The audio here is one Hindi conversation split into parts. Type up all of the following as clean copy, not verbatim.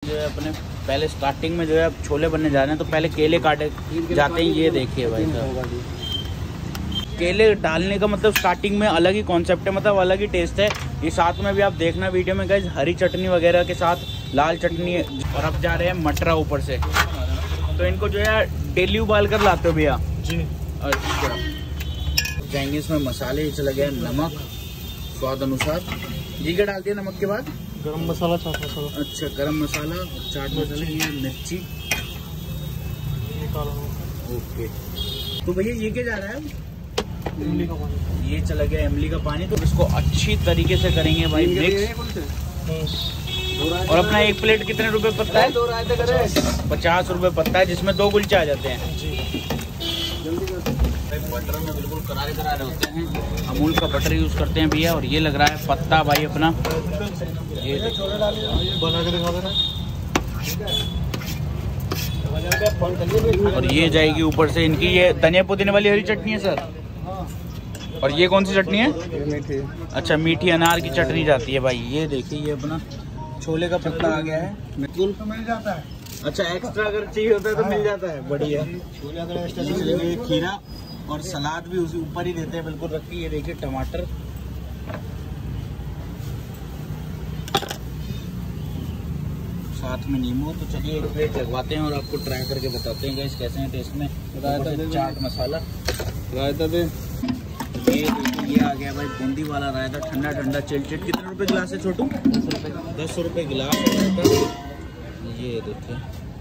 जो है अपने पहले स्टार्टिंग में जो है छोले बनने जा रहे हैं तो पहले केले काटे जाते हैं। ये देखिए भाई साहब, केले डालने का मतलब स्टार्टिंग में अलग ही कॉन्सेप्ट है, मतलब अलग ही टेस्ट है। ये साथ में भी आप देखना वीडियो में गाइस, हरी चटनी वगैरह के साथ लाल चटनी। और अब जा रहे हैं मटरा ऊपर से, तो इनको जो है डेली उबाल कर लाते हो भैया जी? अच्छा, जाएंगे इसमें मसाले। ये चला गया नमक स्वाद अनुसार। जी क्या डालती है नमक के बाद? गरम मसाला, चाट मसाला। अच्छा, गरम मसाला, चाट मसाला, ये मिर्ची। ओके, तो भैया ये क्या जा रहा है? इमली का पानी। ये चला गया इमली का पानी। तो इसको अच्छी तरीके से करेंगे भाई मिक्स। और अपना एक प्लेट कितने रुपए पड़ता है? 50 रुपए पड़ता है, जिसमें 2 कुलचे आ जाते हैं जी। बटर में बिल्कुल करारे करारे होते हैं, अमूल का बटर यूज करते हैं भैया। और ये लग रहा है पत्ता भाई अपना, ये बना के दिखा देना। और ये जाएगी ऊपर से इनकी ये धनिया पुदीने वाली हरी चटनी है सर। और ये कौन सी चटनी है? मीठी। अच्छा, मीठी अनार की चटनी जाती है भाई। ये देखिए, ये अपना छोले का पत्ता आ गया है, बिल्कुल मिल जाता है। अच्छा, एक्स्ट्रा अगर चाहिए होता है तो मिल जाता है, बढ़िया। खीरा और सलाद भी उसी ऊपर ही देते हैं बिल्कुल रख के। ये देखिए टमाटर, साथ में नींबू। तो चलिए एक प्लेट लगवाते हैं और आपको ट्राई करके बताते हैं गाइस कैसे हैं टेस्ट में। चाट मसाला, रायता दे। ये देखिए, ये आ गया भाई बूंदी वाला रायता, ठंडा ठंडा चिलचिट। कितने रुपए गिलास है छोटू? 10 रुपए गिलास है। ये देखिए,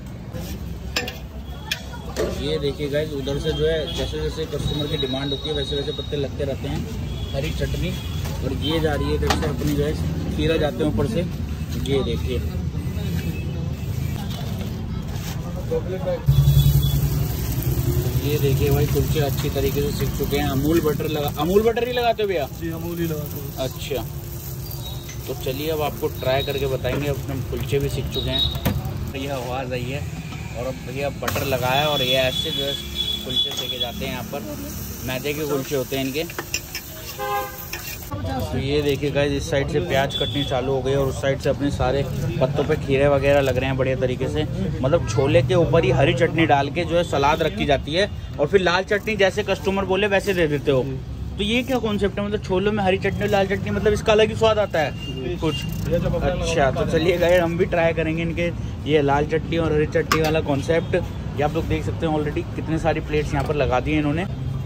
ये देखिए गाइस, उधर से जो है जैसे जैसे कस्टमर की डिमांड होती है वैसे वैसे पत्ते लगते रहते हैं। हरी चटनी, और ये जा रही है इधर से अपनी जो है खीरा जाते हैं ऊपर से। ये देखिए, ये देखिए भाई कुलचे अच्छी तरीके से सीख चुके हैं। अमूल बटर ही लगाते हो भैया? जी, अमूल ही लगाते हैं। अच्छा, तो चलिए अब आपको ट्राई करके बताएंगे। अपने कुलचे भी सीख चुके हैं। ये आवाज़ आई है और अब भैया बटर लगाया और ये ऐसे जो है कुलचे सेके जाते हैं। यहाँ पर मैदे के कुलचे होते हैं इनके। तो ये देखिए गाइस, इस साइड से प्याज कटनी चालू हो गई और उस साइड से अपने सारे पत्तों पे खीरे वगैरह लग रहे हैं बढ़िया तरीके से। मतलब छोले के ऊपर ही हरी चटनी डाल के जो है सलाद रखी जाती है और फिर लाल चटनी जैसे कस्टमर बोले वैसे दे देते हो। तो ये क्या कॉन्सेप्ट है? मतलब छोलों में हरी चटनी लाल चटनी, मतलब इसका अलग ही स्वाद आता है कुछ। अच्छा, तो चलिए गाइस हम भी ट्राई करेंगे इनके ये लाल चटनी और हरी चटनी वाला कॉन्सेप्ट। ये आप लोग देख सकते हैं ऑलरेडी कितने सारी प्लेट्स यहाँ पर लगा दी है इन्होंने।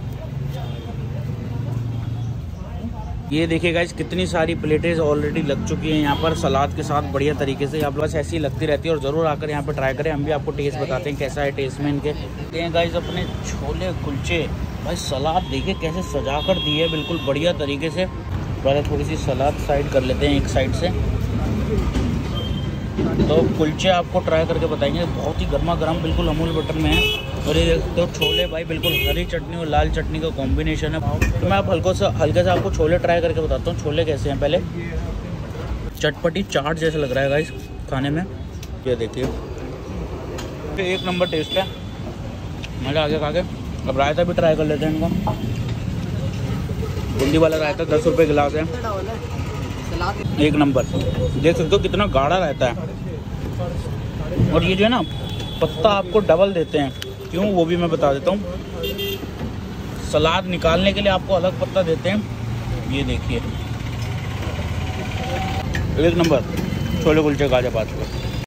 ये देखिए गाइस, कितनी सारी प्लेटें ऑलरेडी लग चुकी हैं यहाँ पर सलाद के साथ बढ़िया तरीके से। आप बस ऐसी लगती रहती है और ज़रूर आकर यहाँ पर ट्राई करें। हम भी आपको टेस्ट बताते हैं कैसा है टेस्ट में इनके। गाइस अपने छोले कुलचे, भाई सलाद देखिए कैसे सजा कर दी है बिल्कुल बढ़िया तरीके से। पहले थोड़ी सी सलाद साइड कर लेते हैं एक साइड से। तो कुलचे आपको ट्राई करके बताएंगे, बहुत ही गर्मा गर्म बिल्कुल अमूल बटर में है। और ये देखते हो छोले भाई बिल्कुल हरी चटनी और लाल चटनी का कॉम्बिनेशन है। तो मैं आप हल्के से आपको छोले ट्राई करके बताता हूँ छोले कैसे हैं। पहले चटपटी चाट जैसा लग रहा है गाइस खाने में। ये देखिए, एक नंबर टेस्ट है, मज़ा आ गया खा के। अब रायता भी ट्राई कर लेते हैं इनका। बूंदी वाला रायता 10 रुपये गिलास है, एक नंबर। देख सकते हो कितना गाढ़ा रहता है। और ये जो है ना पत्ता आपको डबल देते हैं, क्यों वो भी मैं बता देता हूँ। सलाद निकालने के लिए आपको अलग पत्ता देते हैं। ये देखिए, एक नंबर छोले कुलचे गाजर 5 रुपये।